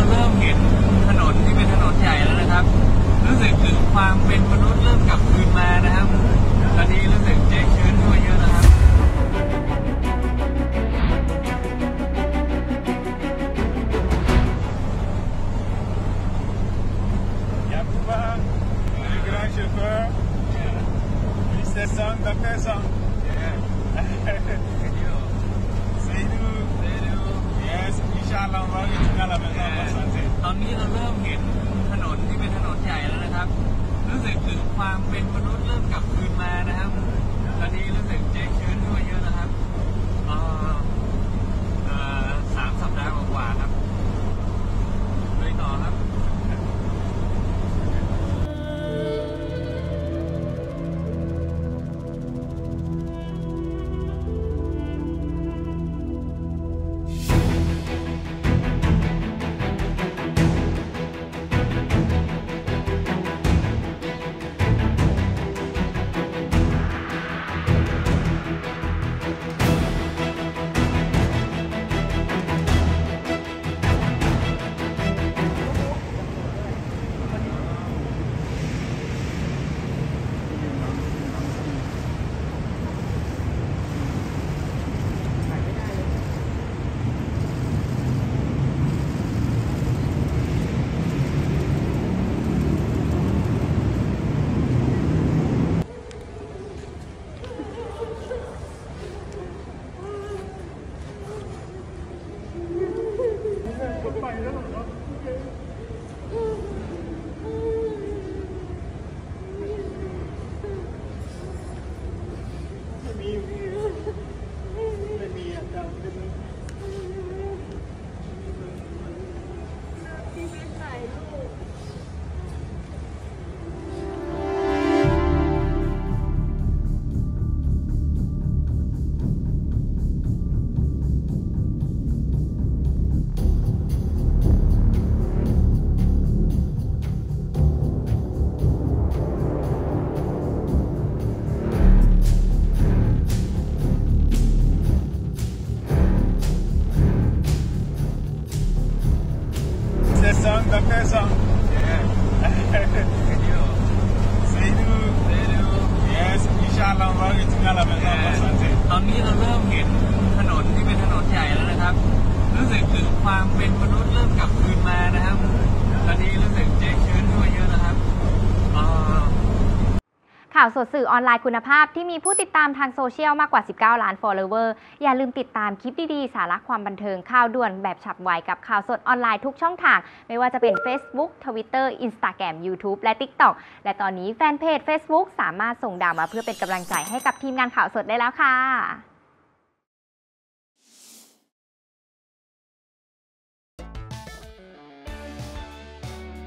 เราเริ่มเห็นถนนที่เป็นถนนใหญ่แล้วนะครับรู้สึกถึงความเป็นมนุษย์เริ่มกลับคืนมานะครับตอนนี้รู้สึกใจชื้นขึ้นมาเยอะนะครับตอนนี้เราเริ่มเห็นถนนที่เป็นถนนใหญ่แล้วนะครับรู้สึกถึงความเป็นมนุษย์เริ่มกลับคืนมานะครับตอนนี้รู้สึกใจชื้นขึ้นมาเยอะนะครับ3 สัปดาห์กว่าครับเลยต่อครับ ตอนนี้เราเริ่มเห็นถนนที่เป็นถนนใหญ่แล้วนะครับรู้สึกถึงความเป็นมนุษย์เริ่มกลับคืนมานะครับตอนนี้รู้สึกใจชื้นขึ้นมาเยอะนะครับข่าวสดสื่อออนไลน์คุณภาพที่มีผู้ติดตามทางโซเชียลมากกว่า19 ล้าน follower อย่าลืมติดตามคลิปดีๆสาระความบันเทิงข่าวด่วนแบบฉับไวกับข่าวสดออนไลน์ทุกช่องทางไม่ว่าจะเป็น Facebook Twitter Instagram YouTube และ TikTok และตอนนี้แฟนเพจ Facebook สามารถส่งดาวมาเพื่อเป็นกำลังใจให้กับทีมงานข่าวสดได้แล้วค่ะ